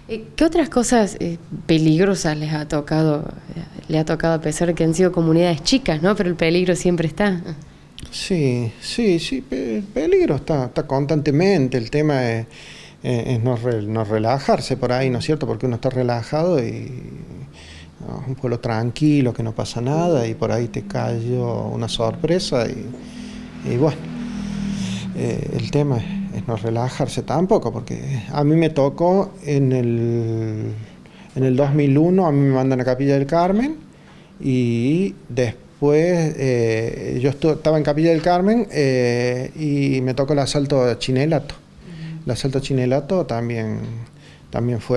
¿Qué otras cosas peligrosas le ha tocado a pesar de que han sido comunidades chicas, ¿no? Pero el peligro siempre está. Sí, el peligro está constantemente. El tema es no relajarse por ahí, ¿no es cierto? Porque uno está relajado y un pueblo tranquilo, que no pasa nada, y por ahí te cayó una sorpresa y bueno, el tema es no relajarse tampoco, porque a mí me tocó en el 2001, a mí me mandan a Capilla del Carmen, y después yo estaba en Capilla del Carmen y me tocó el asalto a Chinelato. El asalto a Chinelato también fue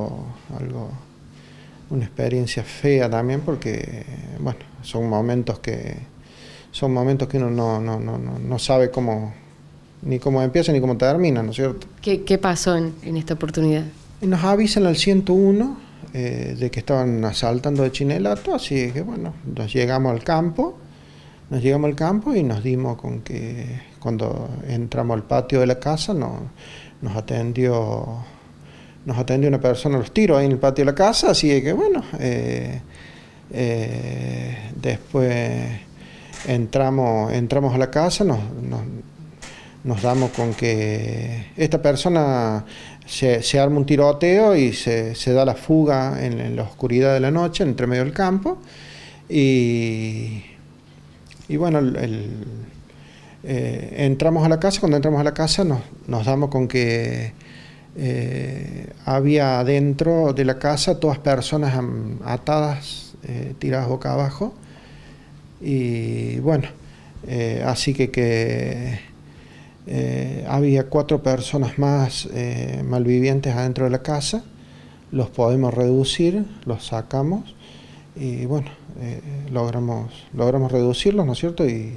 una experiencia fea también, porque bueno, son momentos que uno no sabe ni cómo empieza ni cómo termina, ¿no es cierto? ¿Qué pasó en esta oportunidad? Y nos avisan al 101 de que estaban asaltando de Chinelato, así que bueno, nos llegamos al campo y nos dimos con que cuando entramos al patio de la casa nos atendió una persona a los tiros ahí en el patio de la casa, así que bueno, después entramos a la casa, nos damos con que esta persona se arma un tiroteo y se da la fuga en la oscuridad de la noche, entre medio del campo, y bueno, entramos a la casa. Cuando entramos a la casa nos damos con que había dentro de la casa todas personas atadas, tiradas boca abajo, y bueno, así que había 4 personas más malvivientes adentro de la casa. Los podemos reducir, los sacamos y bueno, logramos reducirlos, ¿no es cierto? Y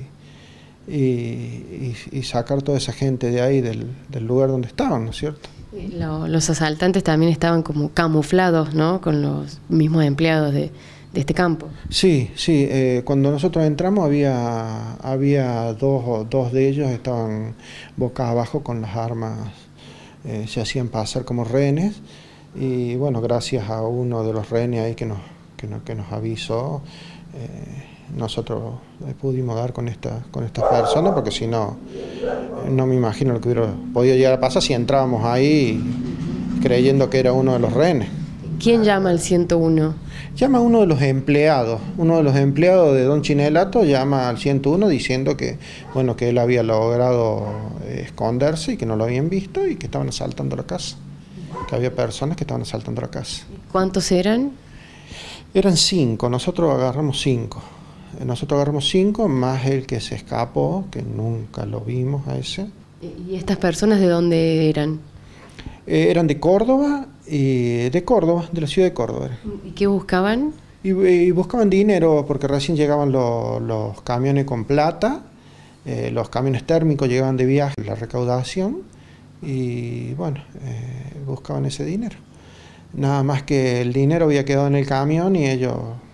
sacar toda esa gente de ahí del lugar donde estaban, ¿no es cierto? Los asaltantes también estaban como camuflados, ¿no? Con los mismos empleados de este campo. Sí, cuando nosotros entramos había dos de ellos, estaban boca abajo con las armas, se hacían pasar como rehenes, y bueno, gracias a uno de los rehenes ahí que nos avisó, nosotros pudimos dar con estas personas, porque si no me imagino lo que hubiera podido llegar a pasar si entrábamos ahí creyendo que era uno de los rehenes. ¿Quién llama al 101? Llama a uno de los empleados de Don Chinelato, llama al 101 diciendo que él había logrado esconderse y que no lo habían visto y que estaban asaltando la casa, que había personas que estaban asaltando la casa. ¿Cuántos eran? Eran 5, nosotros agarramos 5. Más el que se escapó, que nunca lo vimos a ese. ¿Y estas personas de dónde eran? Eran de Córdoba, de la ciudad de Córdoba. ¿Y qué buscaban? Y buscaban dinero, porque recién llegaban los camiones con plata, los camiones térmicos llegaban de viaje, la recaudación, y bueno, buscaban ese dinero. Nada más que el dinero había quedado en el camión y ellos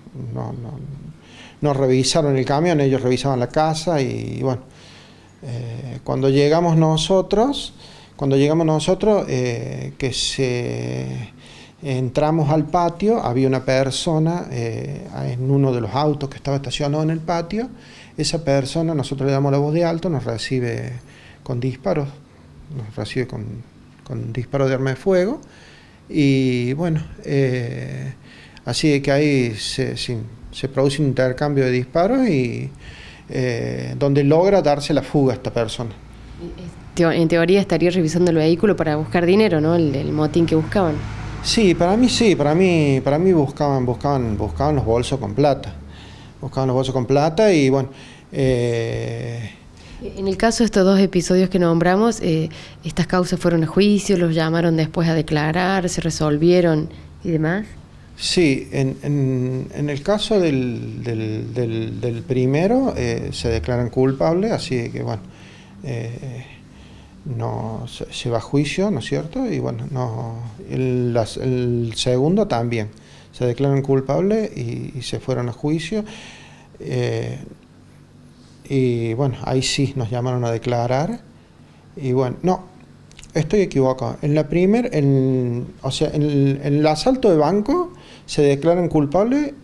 no revisaron el camión, ellos revisaban la casa y bueno, cuando llegamos nosotros, entramos al patio, había una persona en uno de los autos que estaba estacionado en el patio. Esa persona, nosotros le damos la voz de alto, nos recibe con disparos, con disparos de arma de fuego, y bueno, así que ahí se produce un intercambio de disparos y donde logra darse la fuga a esta persona. En teoría estaría revisando el vehículo para buscar dinero, ¿no? El motín que buscaban. Sí, para mí buscaban los bolsos con plata. Y bueno, en el caso de estos 2 episodios que nombramos, estas causas fueron a juicio, los llamaron después a declarar, se resolvieron y demás. Sí, en el caso del primero se declaran culpables, así que bueno, no se va a juicio, ¿no es cierto? Y bueno, el segundo también se declaran culpables y se fueron a juicio, y bueno, ahí sí nos llamaron a declarar, y bueno, estoy equivocado. En la primer, o sea, en el asalto de banco se declaran culpables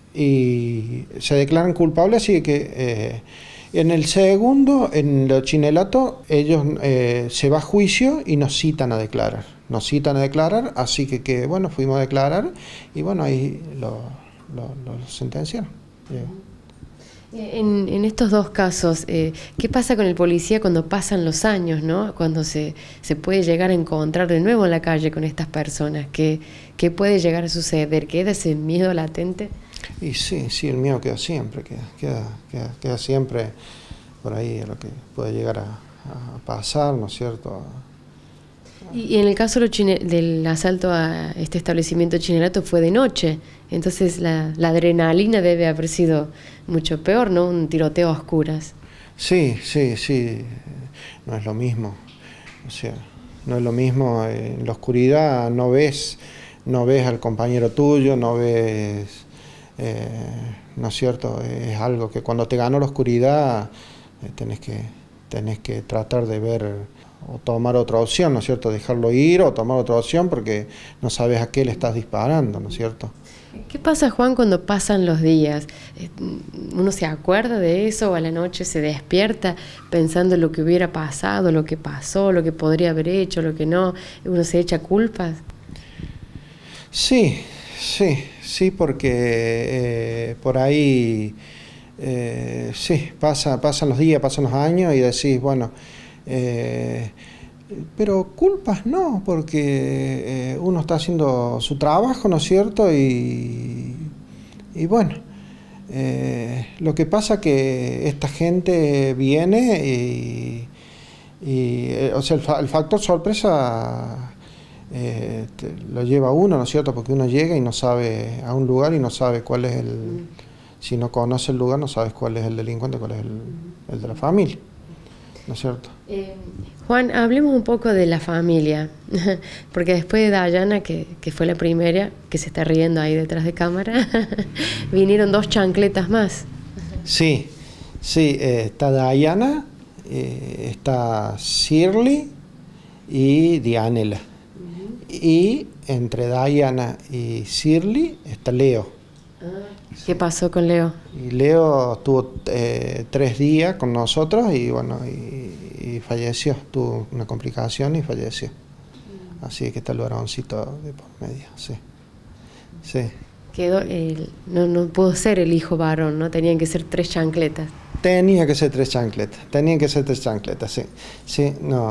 así que en el segundo, en los chinelatos, ellos se va a juicio y nos citan a declarar. Nos citan a declarar, así que bueno, fuimos a declarar y bueno, ahí lo sentenciaron. En estos dos casos, ¿qué pasa con el policía cuando pasan los años, ¿no? Cuando se puede llegar a encontrar de nuevo en la calle con estas personas? ¿Qué puede llegar a suceder? ¿Queda ese miedo latente? Y sí, el miedo queda siempre, queda siempre por ahí lo que puede llegar a pasar, ¿no es cierto? Y en el caso del asalto a este establecimiento Chinelato fue de noche, entonces la adrenalina debe haber sido mucho peor, ¿no? Un tiroteo a oscuras. Sí, no es lo mismo, o sea, no es lo mismo, en la oscuridad no ves al compañero tuyo, no ves, ¿no es cierto? Es algo que cuando te ganó la oscuridad tenés que tratar de ver o tomar otra opción, ¿no es cierto? Dejarlo ir o tomar otra opción porque no sabes a qué le estás disparando, ¿no es cierto? ¿Qué pasa, Juan, cuando pasan los días? ¿Uno se acuerda de eso o a la noche se despierta pensando en lo que hubiera pasado, lo que pasó, lo que podría haber hecho, lo que no? ¿Uno se echa culpas? Sí, porque por ahí, sí, pasan los días, pasan los años y decís, bueno, pero culpas no, porque uno está haciendo su trabajo, ¿no es cierto? Y bueno, lo que pasa que esta gente viene o sea, el factor sorpresa lo lleva uno, ¿no es cierto? Porque uno llega y no sabe a un lugar y no sabe cuál es si no conoce el lugar, no sabes cuál es el delincuente, cuál es el de la familia, ¿no es cierto? Juan, hablemos un poco de la familia, porque después de Dayana, que fue la primera, que se está riendo ahí detrás de cámara, vinieron 2 chancletas más. Sí, está Dayana, está Shirley y Dianela. Y entre Dayana y Shirley está Leo. ¿Qué pasó con Leo? Y Leo estuvo 3 días con nosotros y bueno, y falleció, tuvo una complicación y falleció. Así que está el varoncito de por medio, sí. Quedó no pudo ser el hijo varón, ¿no? Tenían que ser 3 chancletas. Tenían que ser 3 chancletas, sí. Sí, no.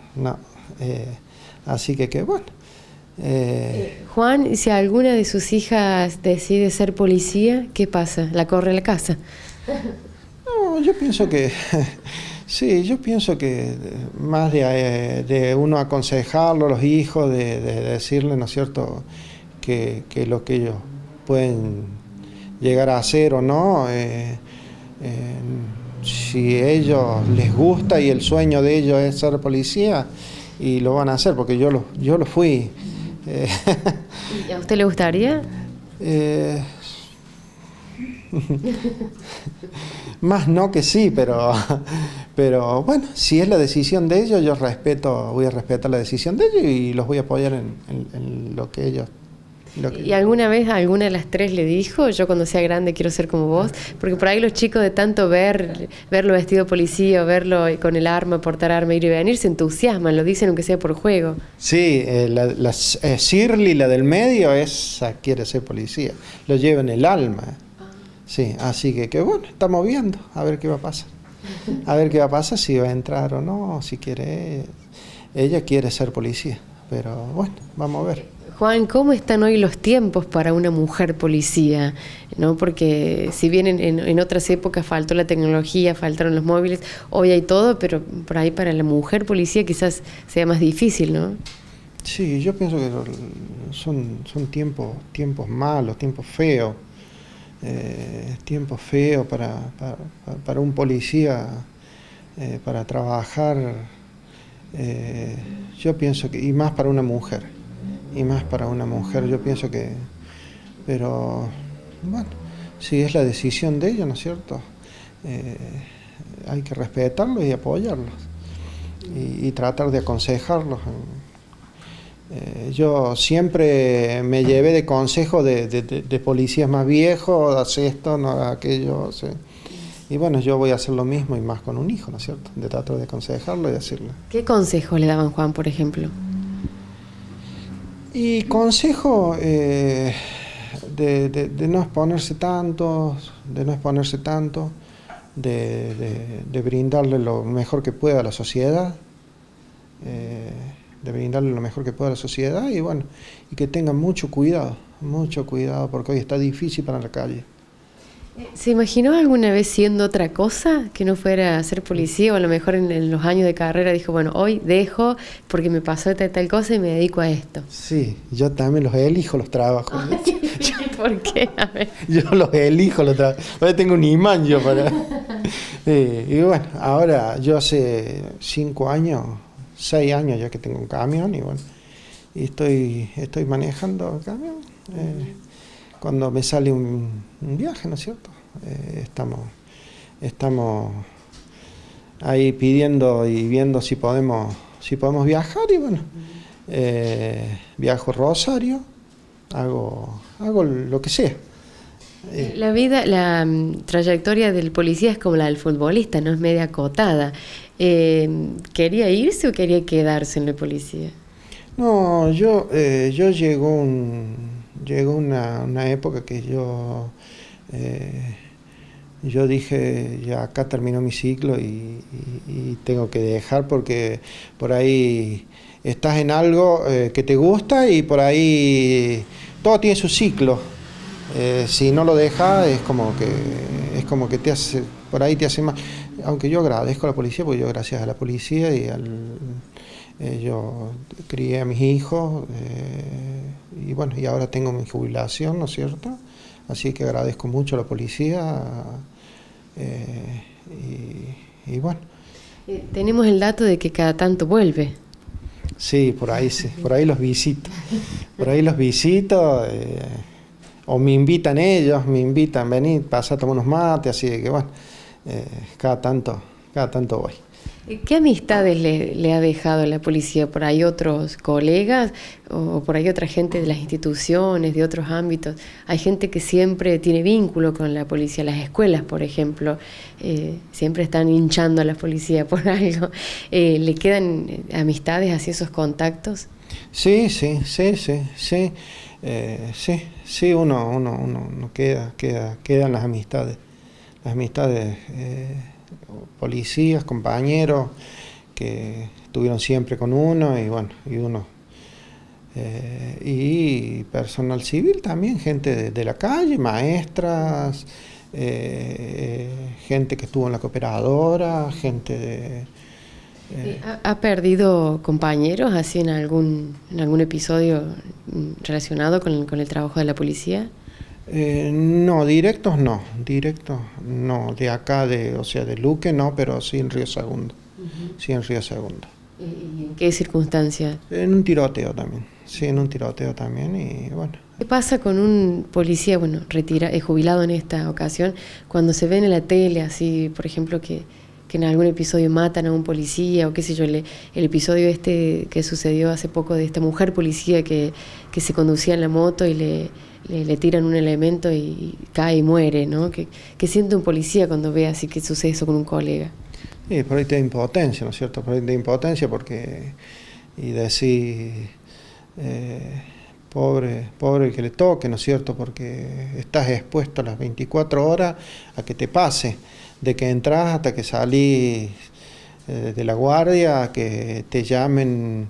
Así que bueno. Juan, si alguna de sus hijas decide ser policía, ¿qué pasa? ¿La corre a la casa? No, yo pienso que sí, más de uno aconsejarlo a los hijos, de decirles, ¿no es cierto?, que lo que ellos pueden llegar a hacer o no, si a ellos les gusta y el sueño de ellos es ser policía, y lo van a hacer, porque yo lo fui. ¿Y a usted le gustaría? Más no que sí, pero bueno, si es la decisión de ellos, voy a respetar la decisión de ellos y los voy a apoyar en lo que ellos... ¿Y alguna vez alguna de las 3 le dijo, yo cuando sea grande quiero ser como vos? Porque por ahí los chicos de tanto verlo vestido de policía, verlo con el arma, portar arma, ir y venir, se entusiasman, lo dicen aunque sea por juego. Sí, la Shirley, la del medio, esa quiere ser policía, lo lleva en el alma. Sí, así que bueno, estamos viendo, a ver qué va a pasar. A ver qué va a pasar, si va a entrar o no, si quiere. Ella quiere ser policía, pero bueno, vamos a ver. Juan, ¿cómo están hoy los tiempos para una mujer policía? ¿No? Porque si bien en otras épocas faltó la tecnología, faltaron los móviles, hoy hay todo, pero por ahí para la mujer policía quizás sea más difícil, ¿no? Sí, yo pienso que son tiempos malos, tiempos feos. Tiempos feos para un policía, para trabajar, yo pienso que, y más para una mujer, yo pienso que, pero bueno, si es la decisión de ella, ¿no es cierto? Hay que respetarlos y apoyarlos. y tratar de aconsejarlos. Yo siempre me llevé de consejo de policías más viejos, haz esto, no hagas aquello. ¿Sí? Y bueno, yo voy a hacer lo mismo y más con un hijo, ¿no es cierto? De tratar de aconsejarlo y decirle. ¿Qué consejo le daban, Juan, por ejemplo? Y consejo de no exponerse tanto, de brindarle lo mejor que pueda a la sociedad. Y bueno, y que tengan mucho cuidado, porque hoy está difícil para la calle. ¿Se imaginó alguna vez siendo otra cosa que no fuera a ser policía? O a lo mejor en los años de carrera dijo, bueno, hoy dejo porque me pasó tal cosa y me dedico a esto. Sí, yo también los elijo los trabajos. ¿Por qué? A ver. Yo los elijo los trabajos. Ahora tengo un imán yo para... y bueno, ahora yo hace 6 años ya que tengo un camión y bueno, y estoy manejando el camión. Cuando me sale un viaje, ¿no es cierto? Estamos ahí pidiendo y viendo si podemos viajar y bueno, viajo a Rosario, hago lo que sea. La trayectoria del policía es como la del futbolista, no es media acotada. ¿Quería irse o quería quedarse en la policía? No, llegó una época que yo dije, ya acá terminó mi ciclo y tengo que dejar porque por ahí estás en algo que te gusta y por ahí todo tiene su ciclo. Si no lo dejas es como que te hace, por ahí te hace más. Aunque yo agradezco a la policía, porque yo gracias a la policía y yo crié a mis hijos y bueno, y ahora tengo mi jubilación, ¿no es cierto? Así que agradezco mucho a la policía y bueno. Tenemos el dato de que cada tanto vuelve. Sí, por ahí los visito. O me invitan ellos, venid, pasá a tomar unos mates, así que bueno, cada tanto voy. ¿Qué amistades le ha dejado la policía? ¿Por ahí otros colegas o por ahí otra gente de las instituciones, de otros ámbitos? Hay gente que siempre tiene vínculo con la policía, las escuelas, por ejemplo, siempre están hinchando a la policía por algo. ¿Le quedan amistades, así esos contactos? Sí, uno quedan las amistades. Policías, compañeros que estuvieron siempre con uno y bueno, y personal civil también, gente de la calle, maestras, gente que estuvo en la cooperadora, gente de... ¿Ha perdido compañeros así en algún episodio relacionado con el trabajo de la policía? No, directos no, de acá, o sea, de Luque no, pero sí en Río Segundo. Sí, en Río Segundo. ¿Y en qué circunstancias? En un tiroteo también, y bueno. ¿Qué pasa con un policía, bueno, jubilado en esta ocasión, cuando se ve en la tele, así, por ejemplo, que en algún episodio matan a un policía, o qué sé yo, el episodio que sucedió hace poco de esta mujer policía que se conducía en la moto y le tiran un elemento y cae y muere, ¿no? ¿Qué siente un policía cuando ve así que sucede eso con un colega? Sí, por ahí te da impotencia, ¿no es cierto? Por ahí te da impotencia porque... Y decir... pobre el que le toque, ¿no es cierto? Porque estás expuesto a las 24 horas a que te pase, de que entras hasta que salís de la guardia, que te llamen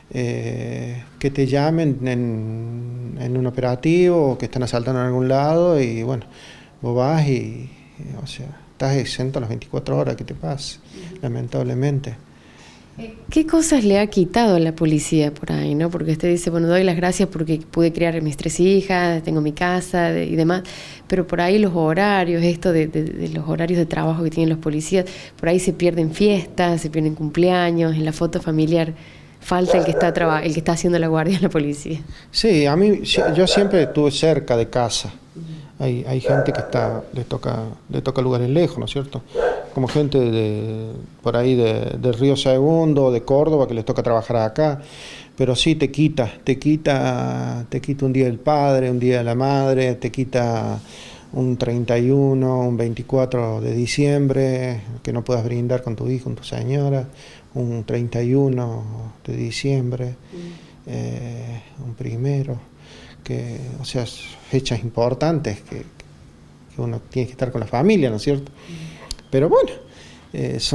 en un operativo o que están asaltando en algún lado y bueno, vos vas o sea, estás exento a las 24 horas que te pase, lamentablemente. ¿Qué cosas le ha quitado la policía por ahí, no? Porque usted dice, bueno, doy las gracias porque pude criar a mis 3 hijas, tengo mi casa y demás, pero por ahí los horarios, esto de los horarios de trabajo que tienen los policías, por ahí se pierden fiestas, se pierden cumpleaños, en la foto familiar falta el que está haciendo la guardia en la policía. Sí, yo siempre estuve cerca de casa. Hay gente que le toca lugares lejos, ¿no es cierto? como gente por ahí de Río Segundo, de Córdoba, que les toca trabajar acá. Pero sí te quita un día del padre, un día de la madre, te quita un 31, un 24 de diciembre, que no puedas brindar con tu hijo, con tu señora, un 31 de diciembre, un primero, o sea, fechas importantes que uno tiene que estar con la familia, ¿no es cierto? Pero bueno, es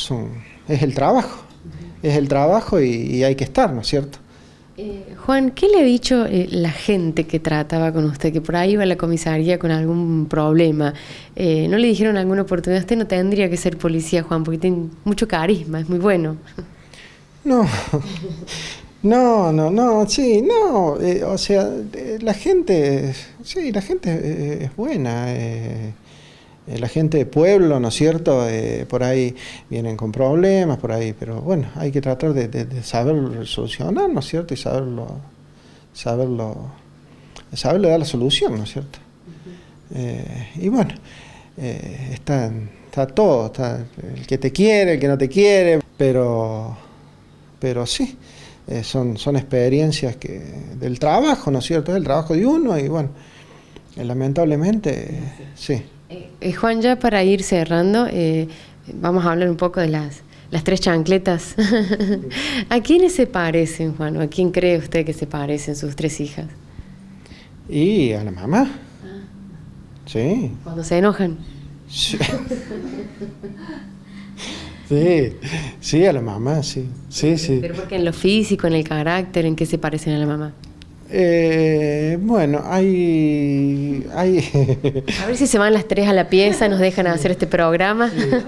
el trabajo y hay que estar, ¿no es cierto? Juan, ¿qué le ha dicho la gente que trataba con usted, que por ahí iba a la comisaría con algún problema? ¿No le dijeron alguna oportunidad? Usted no tendría que ser policía, Juan, porque tiene mucho carisma, es muy bueno. No, sí, no, o sea, la gente es buena. La gente de pueblo, ¿no es cierto? Por ahí vienen con problemas, por ahí, pero bueno, hay que tratar de saber solucionar, ¿no es cierto? Y saberle dar la solución, ¿no es cierto? Y bueno, está todo, está el que te quiere, el que no te quiere, pero sí, son experiencias del trabajo, ¿no es cierto? Es el trabajo de uno y bueno, lamentablemente, sí. Juan, ya para ir cerrando, vamos a hablar un poco de las tres chancletas. ¿A quiénes se parecen, Juan? ¿O a quién cree usted que se parecen sus tres hijas? Y a la mamá. Sí. ¿Cuando se enojan? Sí. Sí, a la mamá, sí. Pero porque en lo físico, en el carácter, ¿en qué se parecen a la mamá? Bueno, hay A ver si se van las tres a la pieza, nos dejan hacer este programa.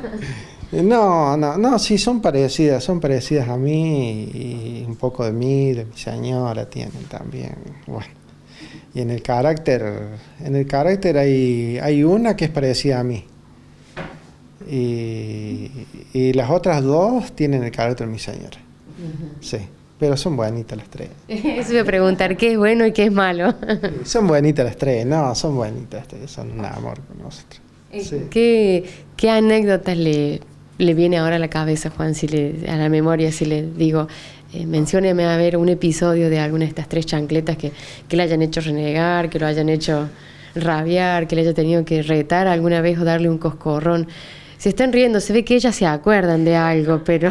No, sí, son parecidas a mí y un poco de mí, de mi señora tienen también. Bueno, y en el carácter hay una que es parecida a mí. Y las otras dos tienen el carácter de mi señora. Sí. Pero son buenitas las tres. Eso voy a preguntar, ¿qué es bueno y qué es malo? Son buenitas las tres, son buenitas las tres, son un amor con nosotros. Sí. ¿Qué anécdotas le viene ahora a la cabeza, Juan, a la memoria, si le digo, mencióneme a ver un episodio de alguna de estas tres chancletas que le hayan hecho renegar, que lo hayan hecho rabiar, que le haya tenido que retar alguna vez o darle un coscorrón? Se están riendo, se ve que ellas se acuerdan de algo, pero...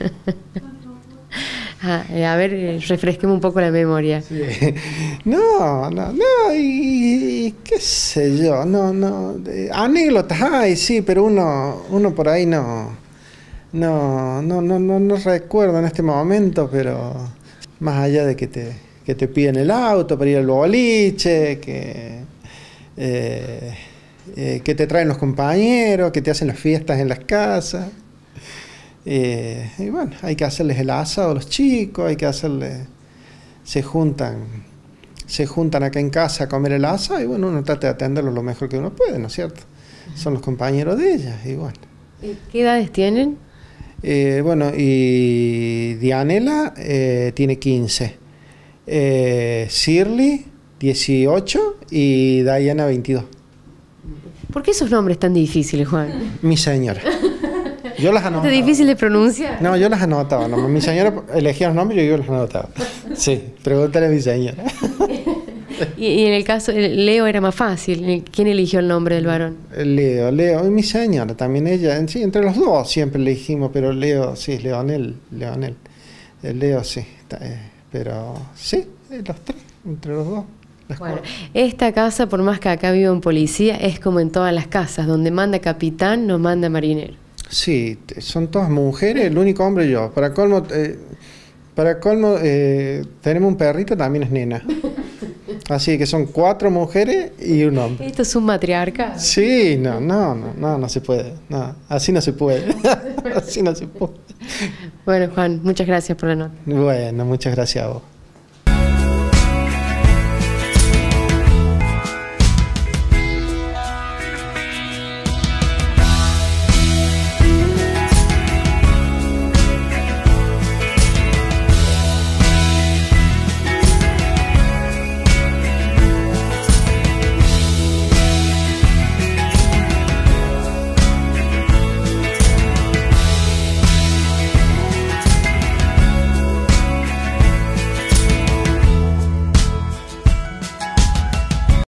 a ver, refresqueme un poco la memoria. Sí. No, y qué sé yo, anécdotas hay, sí, pero uno por ahí no recuerdo en este momento, pero más allá de que te piden el auto para ir al boliche, que te traen los compañeros, que te hacen las fiestas en las casas. Y bueno, hay que hacerles el asado a los chicos, se juntan acá en casa a comer el asado y bueno, uno trata de atenderlos lo mejor que uno puede, ¿no es cierto? Son los compañeros de ellas y bueno. ¿Qué edades tienen? Bueno, y Dianela tiene 15, Shirley 18 y Diana 22. ¿Por qué esos nombres tan difíciles, Juan? Mi señora. Yo las anotaba. ¿Es difícil de pronunciar? No, yo las anotaba. No, mi señora elegía los nombres y yo los anotaba. Sí, pregúntale a mi señora. Y en el caso, Leo era más fácil. ¿Quién eligió el nombre del varón? Leo. Y mi señora también, ella. Sí, entre los dos siempre elegimos, pero Leo, sí, Leonel. El Leo, sí. Pero sí, los tres, entre los dos. Bueno, esta casa, por más que acá viva un policía, es como en todas las casas. Donde manda capitán, no manda marinero. Sí, son todas mujeres, el único hombre yo. Para colmo, tenemos un perrito, también es nena. Así que son 4 mujeres y un hombre. ¿Esto es un matriarca? Sí, no se puede. No, así no se puede. Así no se puede. Bueno, Juan, muchas gracias por la nota. Bueno, muchas gracias a vos.